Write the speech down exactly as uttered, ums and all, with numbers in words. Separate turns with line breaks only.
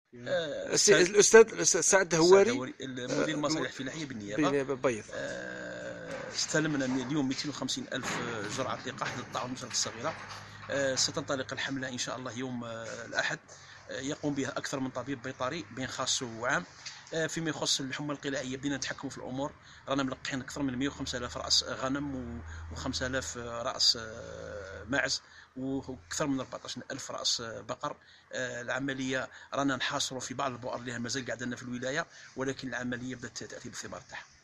آه،
السي-
السيد
الاستاذ الاستاذ سعد الهواري.
الدوري مدير
آه،
المصالح الفلاحيه بالنيابه.
بيض.
آه، استلمنا اليوم مئتين وخمسين ألف جرعة لقاح ضد الطاعون المزمنة الصغيرة. آه، ستنطلق الحملة إن شاء الله يوم آه، الأحد. آه، يقوم بها أكثر من طبيب بيطري بين خاص وعام. آه، فيما يخص الحمى القلاعية بدينا نتحكموا في الأمور. رانا ملقحين أكثر من مئة وخمسة آلاف رأس غنم و5000 رأس آه، معز واكثر من أربعطاش ألف راس بقر. آه، العمليه رانا نحاصروا في بعض البؤر اللي مازال قاعده لنا في الولايه، ولكن العمليه بدات تاتي بالثمار تاعها.